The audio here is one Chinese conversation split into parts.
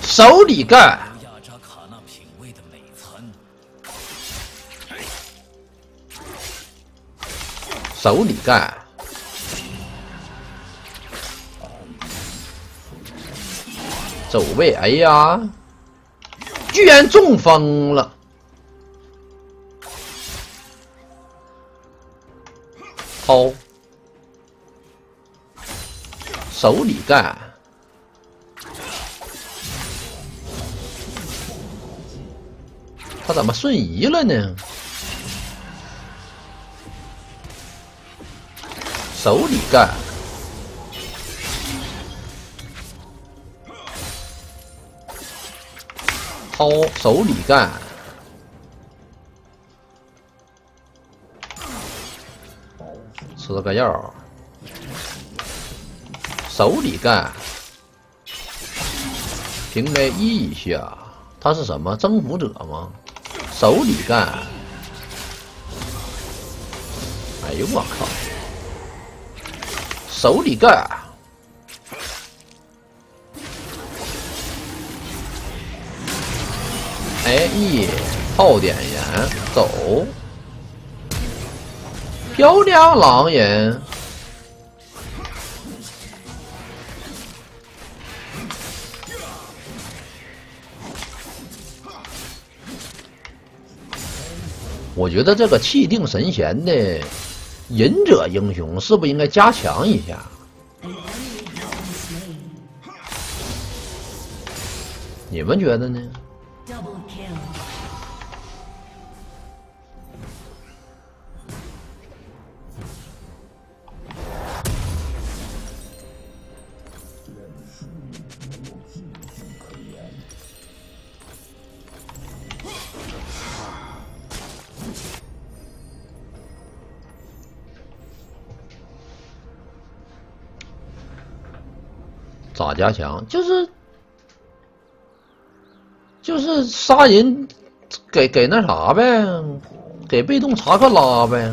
手里干。 亚扎卡纳品味的美餐。 手里干。走位，哎呀，居然中风了。掏。手里干。他怎么瞬移了呢？手里干。掏手里干。吃了个药。手里干。平 A 一下，他是什么征服者吗？手里干。哎呦我靠！手里干。哎一炮点烟走，漂亮狼人。我觉得这个气定神闲的忍者英雄是不是应该加强一下？你们觉得呢？咋加强？就是杀人，给那啥呗，给被动查克拉呗，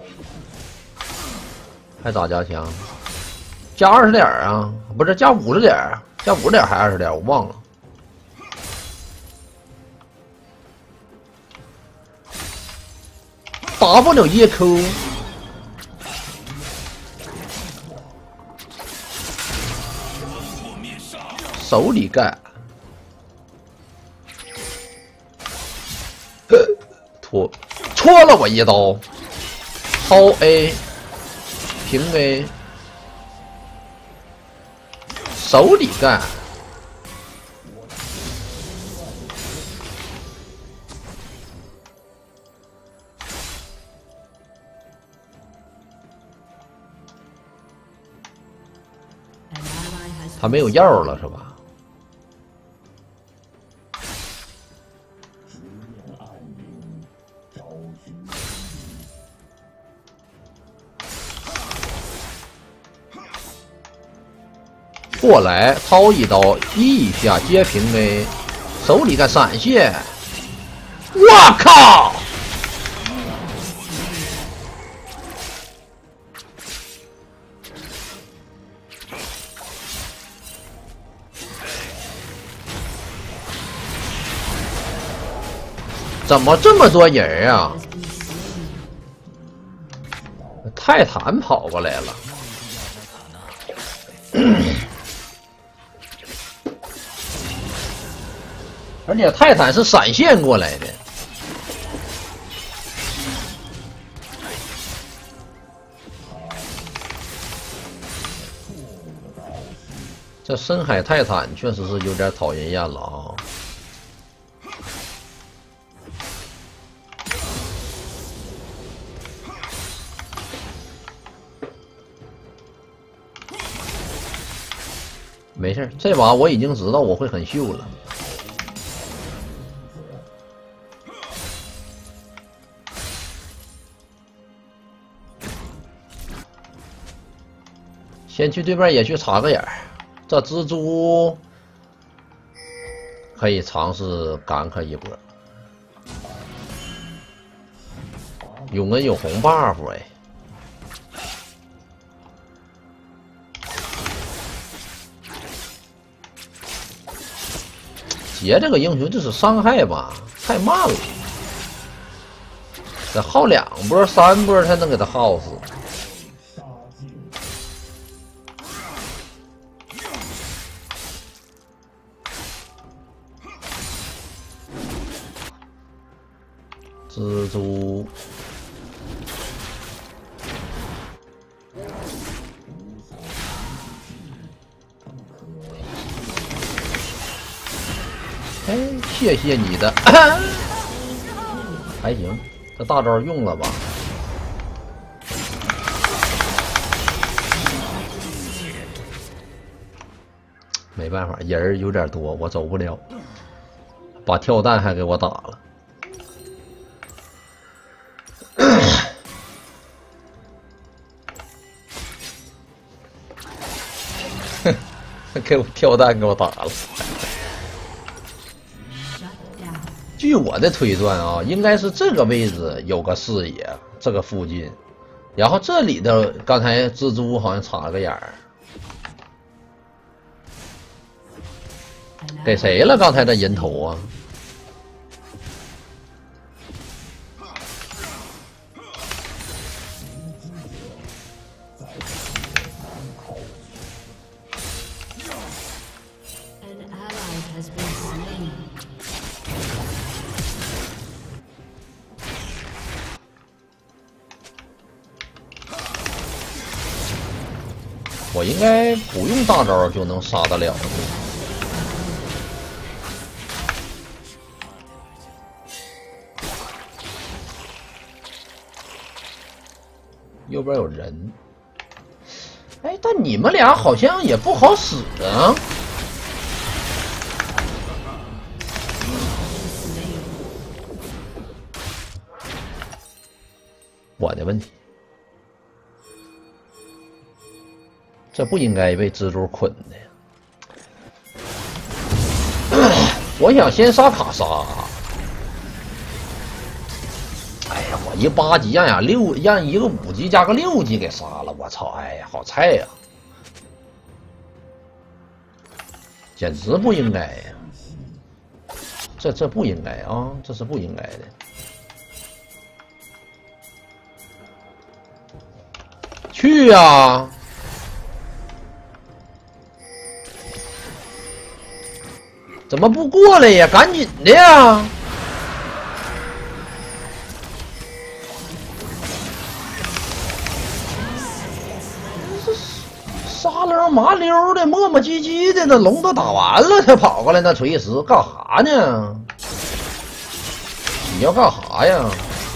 还咋加强？加20点啊？不是加50点，加50点还20点，我忘了。打不了夜抠。手里干。戳了我一刀，掏 A， 平 A， 手里干。他没有药了是吧？过来掏一刀一下接平 A， 手里干闪现，我靠！怎么这么多人啊？泰坦跑过来了。而且泰坦是闪现过来的，这深海泰坦确实是有点讨人厌了啊！没事，这把我已经知道我会很秀了。先去对面野区插个眼儿，这蜘蛛可以尝试干克一波。永恩有红 buff 哎， 杰这个英雄就是伤害吧，太慢了，得耗2波、3波才能给他耗死。蜘蛛。 哎，谢谢你的，还行，这大招用了吧？没办法，人儿有点多，我走不了，把跳弹还给我打了。给我跳弹给我打了。据我的推断啊，应该是这个位置有个视野，这个附近，然后这里的刚才蜘蛛好像插了个眼儿，给谁了？刚才的人头啊？ 我应该不用大招就能杀得了。右边有人，哎，但你们俩好像也不好使啊。我的问题。 这不应该被蜘蛛捆的呀！我想先杀卡莎。哎呀，我一8级让一个5级加个6级给杀了，我操！哎呀，好菜呀！简直不应该呀！这不应该啊！这是不应该的。去呀！ 怎么不过来呀？赶紧的呀！沙溜麻溜的，磨磨唧唧的，那龙都打完了才跑过来，那锤石干啥呢？你要干啥呀？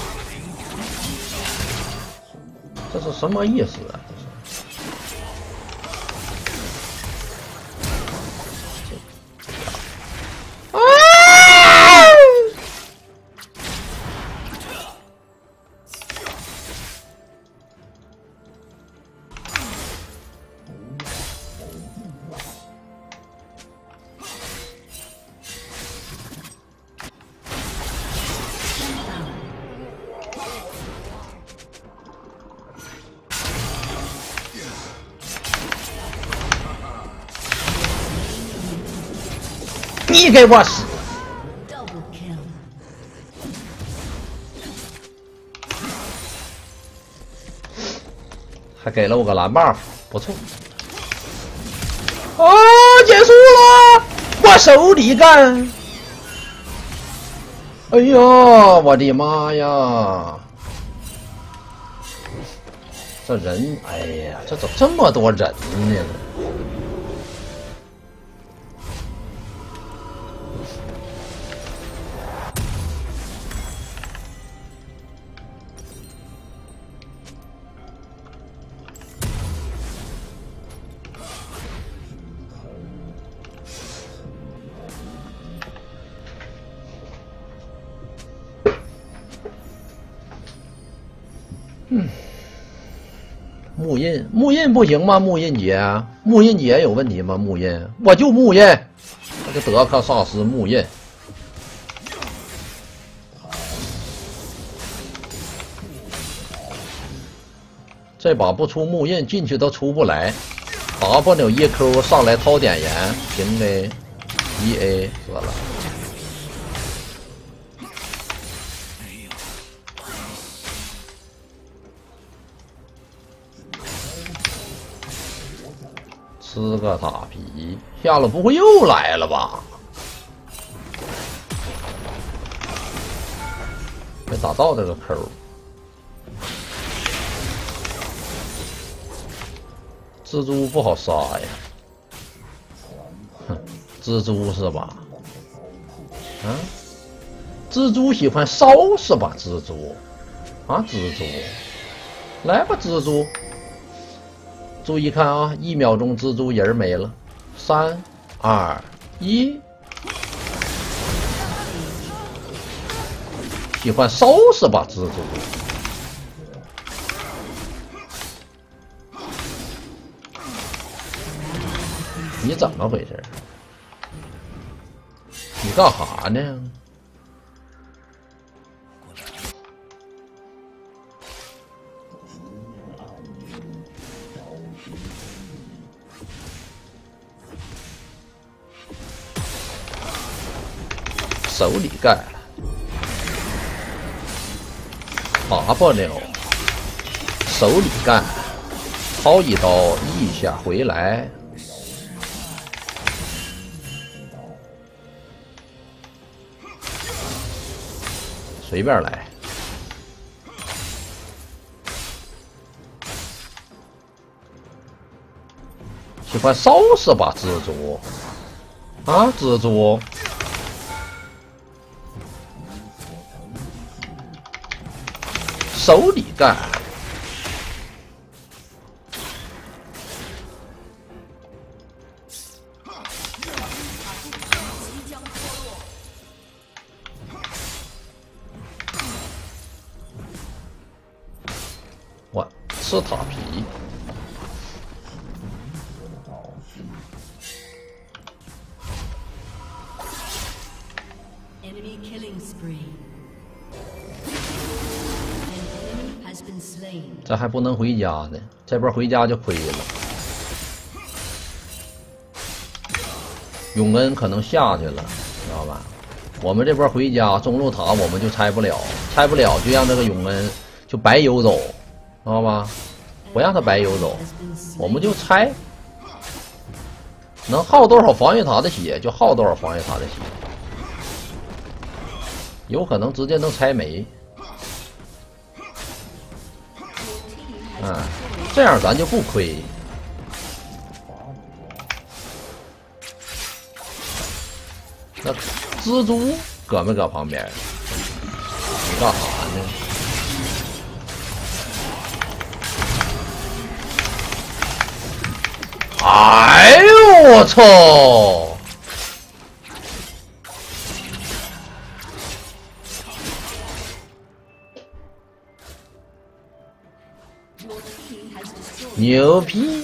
这是什么意思啊？ 你给我死！还给了我个蓝 buff， 不错。哦，结束了，我手里干！哎呀，我的妈呀！这人，哎呀，这怎么这么多人呢？ 木印不行吗？木印姐有问题吗？木印，我就木印，那个德克萨斯木印。这把不出木印，进去都出不来。W1Q 上来掏点盐，行呗。 1A 死了。吃个塔皮，下了不会又来了吧？没打到这个抠。蜘蛛不好杀呀，哼，蜘蛛是吧？啊，蜘蛛喜欢烧是吧？蜘蛛，啊，蜘蛛，来吧，蜘蛛。注意看啊，1秒钟蜘蛛人没了，3、2、1。喜欢烧是吧，蜘蛛？你怎么回事？你干哈呢？手里干，爬不了，手里干，掏一刀一下回来。随便来，喜欢烧是吧，蜘蛛？啊，蜘蛛，手里干。我吃塔皮，这还不能回家呢，这波回家就亏了。永恩可能下去了，知道吧？我们这波回家，中路塔我们就拆不了，拆不了就让这个永恩就白游走。知道吧？不让他白游走，我们就拆，能耗多少防御塔的血就耗多少防御塔的血，有可能直接能拆没。这样咱就不亏。那蜘蛛搁没搁旁边？你干啥呢？哎呦我操！牛逼！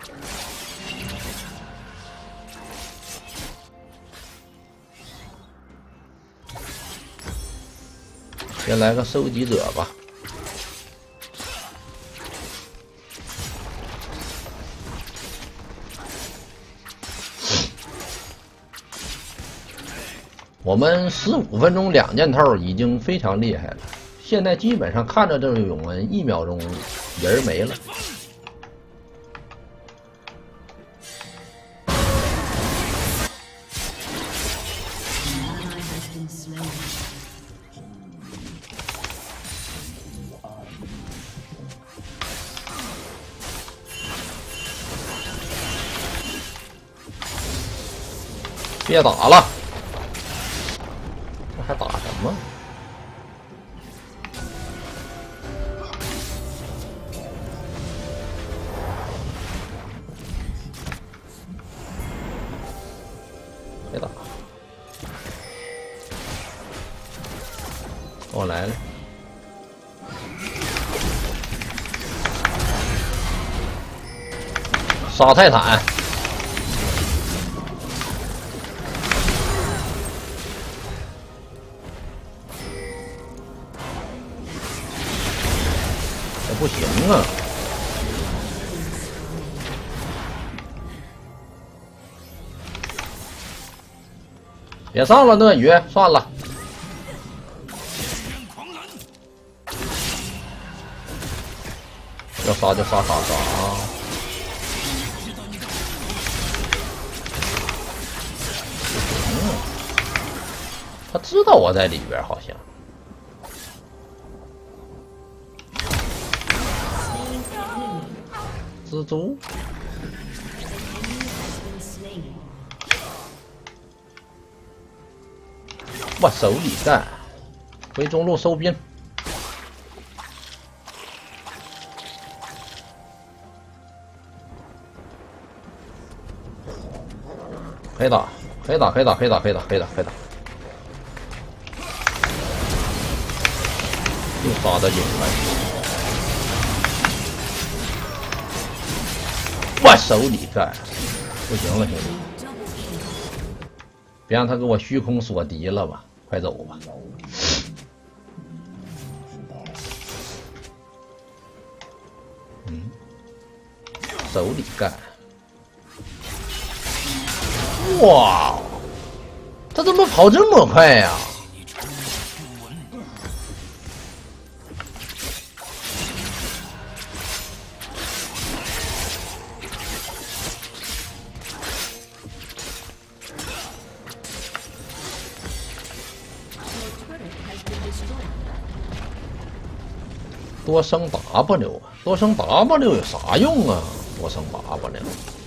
先来个收集者吧。我们15分钟2件套已经非常厉害了，现在基本上看着这个永恩1秒钟人没了。别打了，这还打什么？别打，我来了。杀泰坦。不行啊！ 别上了，鳄鱼，算了。要杀就杀卡莎啊！他知道我在里边，好像。蜘蛛。我手里干，回中路收兵。可以打，可以打，可以打，可以打，可以打，可以打，可以打。又杀到影了。我手里干，不行了，兄弟，别让他给我虚空锁敌了吧，快走吧。手里干。哇，他怎么跑这么快呀？多升 W 啊，多升 W 有啥用啊？多升 W，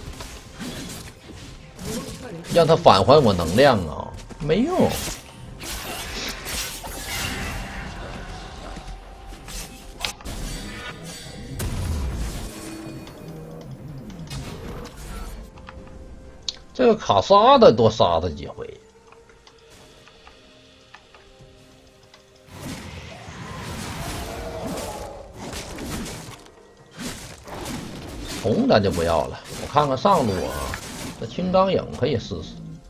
让他返还我能量啊，没用。这个卡莎的多杀他几回。红咱就不要了，我看看上路啊，这青钢影可以试试。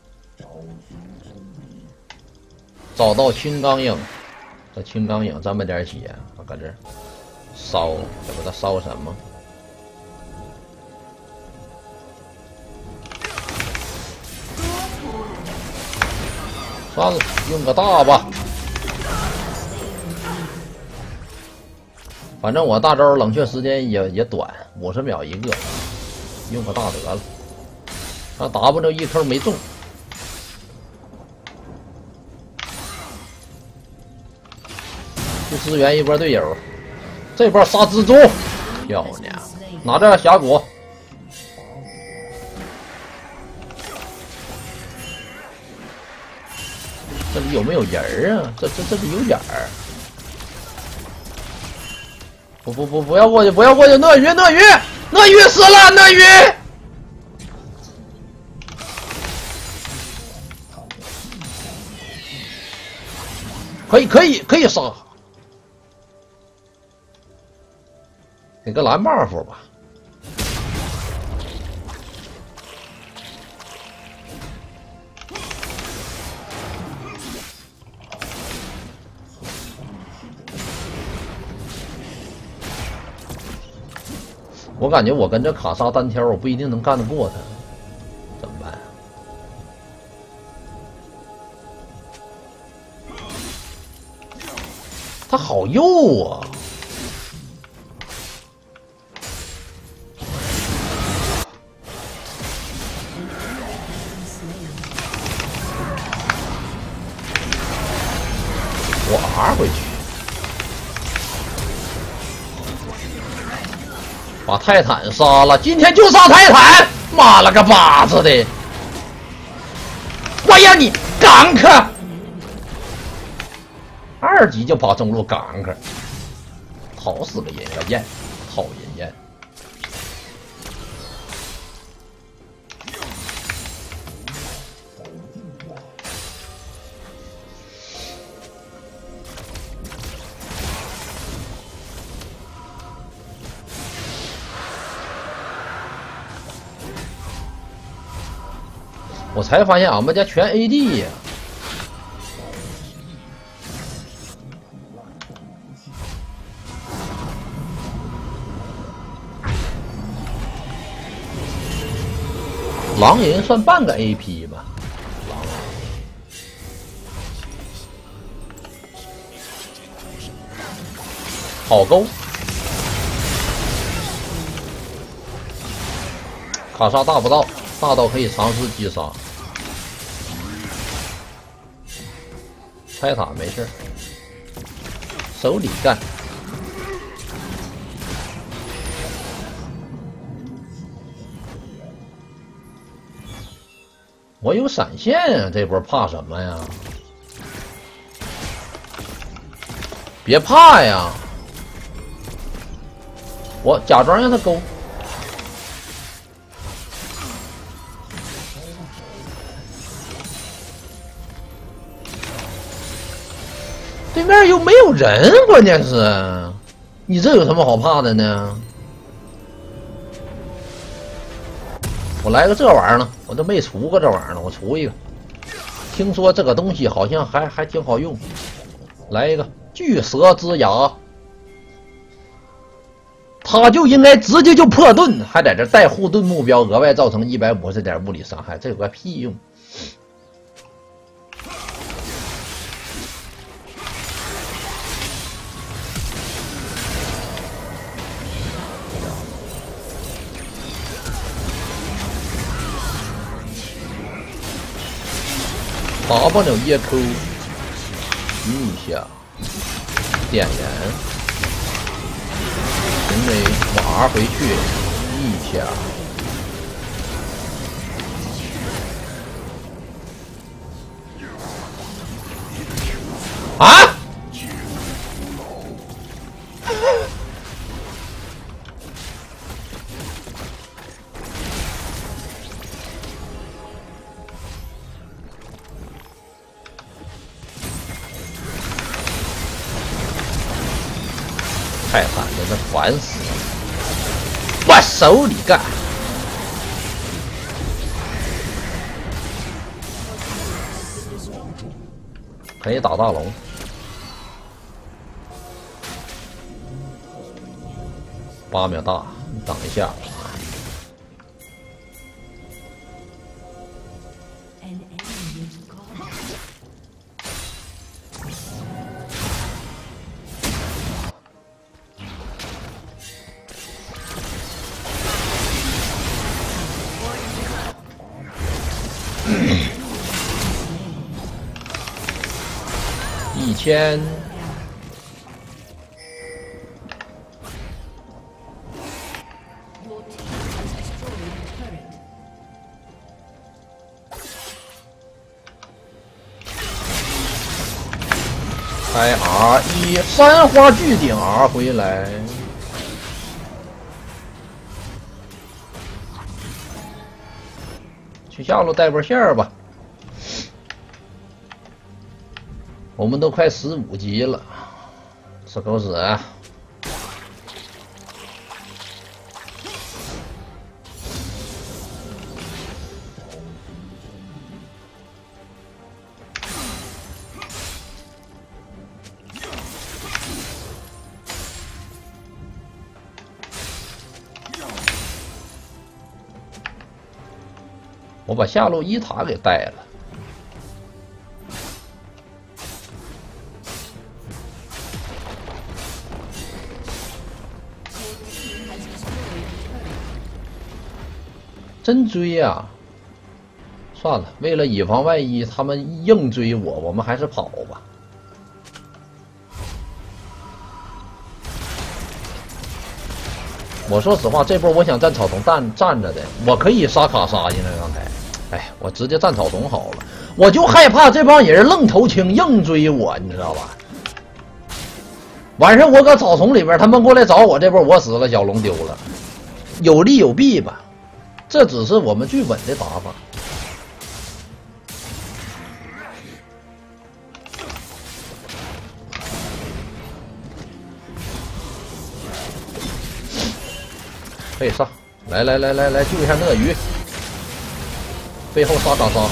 找到青钢影，这青钢影这么点血，我搁这烧，这不知道烧什么。算了，用个大吧。反正我大招冷却时间也短，50秒一个，用个大得了。他 W 一扣没中，去支援一波队友。这波杀蜘蛛，漂亮！拿着峡谷。这里有没有人啊？这里有眼儿。不要过去！不要过去！鳄鱼死了！鳄鱼，可以杀，给个蓝 buff 吧。我感觉我跟这卡莎单挑，我不一定能干得过他，怎么办？他好幼啊！我 R 回去。把泰坦杀了，今天就杀泰坦！妈了个巴子的！我要你gank！ 2级就跑中路gank，好死个人燕，好人燕！我才发现俺们家全 AD 呀！狼人算半个 AP 吧，狼人好勾。卡莎大不到，大到可以尝试击杀。拆塔没事，手里干。我有闪现啊，这波怕什么呀？别怕呀！我假装让他勾。对面又没有人，关键是，你这有什么好怕的呢？我来个这玩意儿呢，我都没出过这玩意儿呢，我出一个。听说这个东西好像还挺好用，来一个巨蛇之牙，他就应该直接就破盾，还在这带护盾目标，额外造成150点物理伤害，这有个屁用！W 夜抠，晕一下，点燃，因为瓦回去晕一下，啊！太惨了，这烦死了！我手里干，可以打大龙。8秒大，等一下。1000，开 R1，三花巨顶 R 回来，去下路带波线儿吧。我们都快15级了，吃狗屎啊！我把下路1塔给带了。真追呀！算了，为了以防万一，他们硬追我，我们还是跑吧。我说实话，这波我想站草丛站着的，我可以杀卡莎，应该刚才，哎，我直接站草丛好了。我就害怕这帮人愣头青硬追我，你知道吧？晚上我搁草丛里边，他们过来找我，这波我死了，小龙丢了，有利有弊吧。这只是我们最稳的打法。可以上，来，救一下鳄鱼，背后杀卡莎，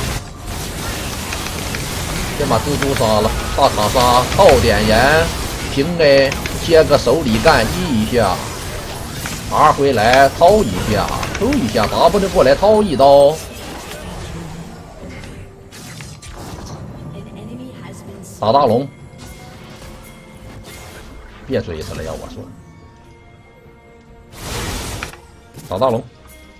先把蜘蛛杀了，大卡莎靠点燃，平 A 接个手里干一下。R 回来掏一下 ，Q 一下 ，W 过来掏一刀。打大龙， 别追他了，要我说，打大龙。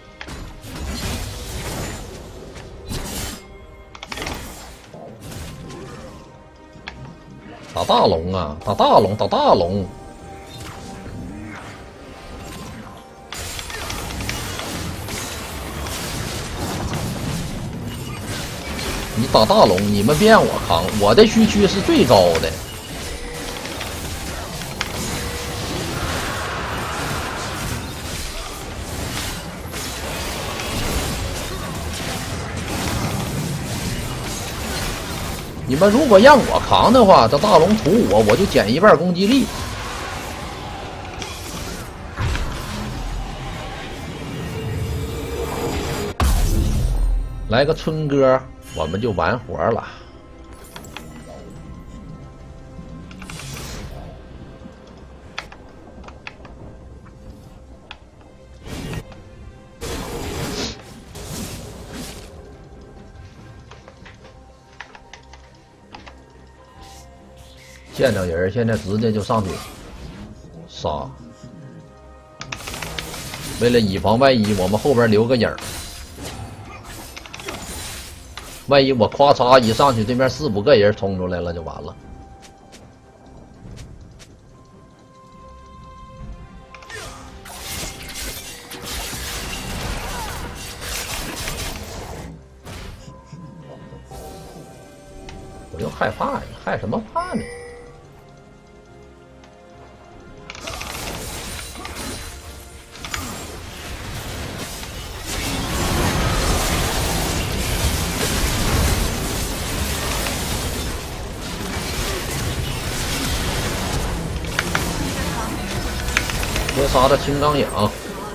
打大龙啊！打大龙！打大龙！你打大龙，你们别让我扛，我的虚区是最高的。你们如果让我扛的话，这大龙屠我就减一半攻击力。来个春哥，我们就完活了。见着人现在直接就上去杀，为了以防万一，我们后边留个影儿。万一我咵嚓一上去，对面4、5个人冲出来了，就完了。我又害怕呀，害什么怕呢？别杀的青钢影，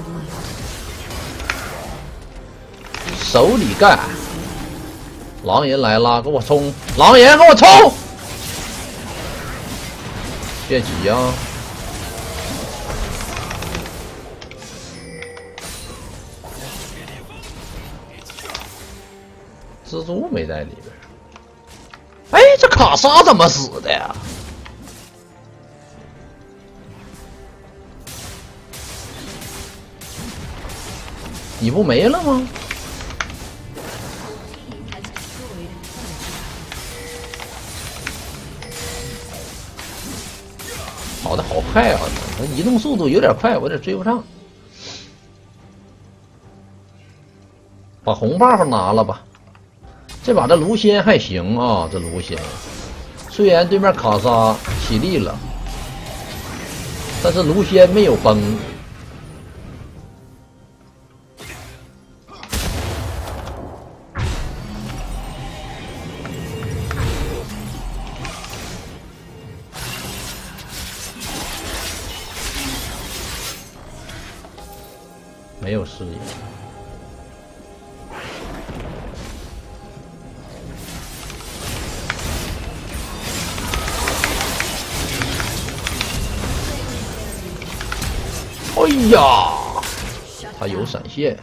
手里干。狼人来了，给我冲！狼人给我冲！别急啊！蜘蛛没在里边。哎，这卡莎怎么死的呀？你不没了吗？跑的好快啊！他移动速度有点快，我有点追不上。把红 buff 拿了吧。这把这卢仙还行啊，这卢仙虽然对面卡莎起立了，但是卢仙没有崩。没有视野，哎呀，他有闪现，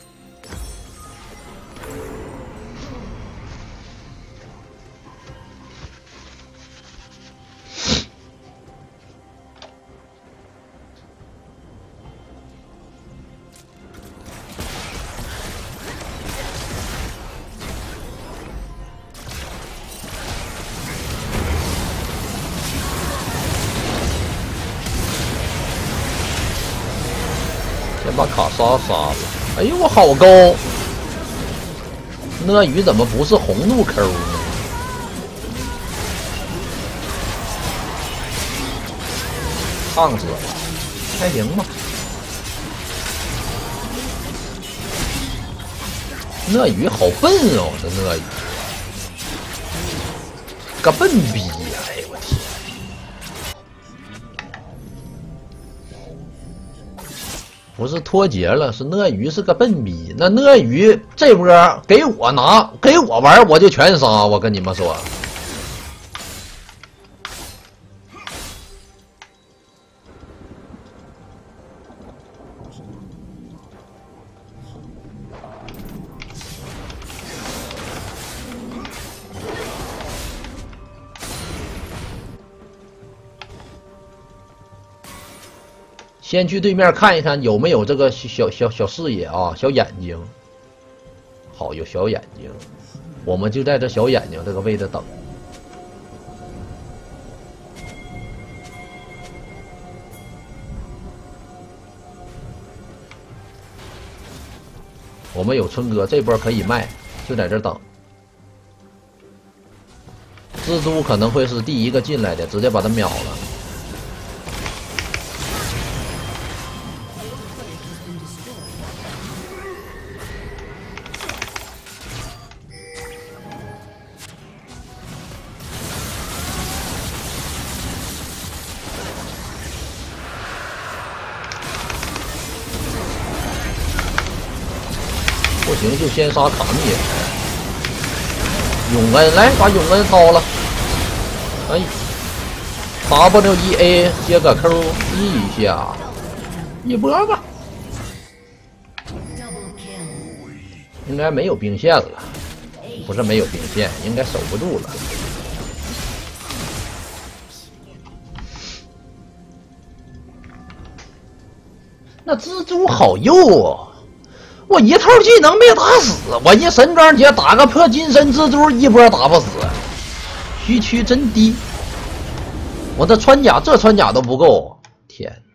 先把卡莎杀了。哎呦，我好高！鳄鱼怎么不是红路抠呢？烫死了，还行吧。鳄鱼好笨哦，这鳄鱼个笨逼呀！哎呦我天！不是脱节了，是鳄鱼是个笨逼。那鳄鱼这波给我拿，给我玩，我就全杀。我跟你们说， 先去对面看一看有没有这个小视野啊，小眼睛。好，有小眼睛，我们就在这小眼睛这个位置等。我们有春哥，这波可以卖，就在这等。蜘蛛可能会是第一个进来的，直接把他秒了。不行就先杀卡密。永恩来把永恩掏了，哎 ，W1A 接个 Q 一下，一波吧。应该没有兵线了，不是没有兵线，应该守不住了。那蜘蛛好幼哦。我一套技能没打死，我一神装姐打个破金身蜘蛛一波打不死，虚区真低。我的穿甲这穿甲都不够，天！